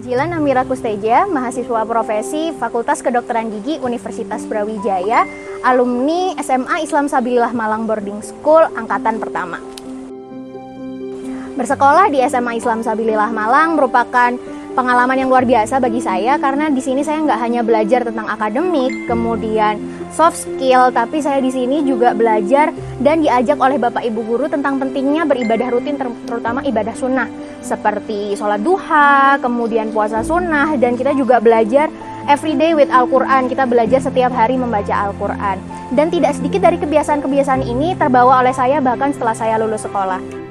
Jilan Amira Kusteja, mahasiswa profesi Fakultas Kedokteran Gigi Universitas Brawijaya, alumni SMA Islam Sabilillah Malang Boarding School angkatan pertama. Bersekolah di SMA Islam Sabilillah Malang merupakan pengalaman yang luar biasa bagi saya karena di sini saya nggak hanya belajar tentang akademik, kemudian soft skill, tapi saya di sini juga belajar dan diajak oleh Bapak Ibu guru tentang pentingnya beribadah rutin, terutama ibadah sunnah seperti sholat duha, kemudian puasa sunnah, dan kita juga belajar everyday with Al-Quran. Kita belajar setiap hari membaca Al-Quran. Dan tidak sedikit dari kebiasaan-kebiasaan ini terbawa oleh saya bahkan setelah saya lulus sekolah.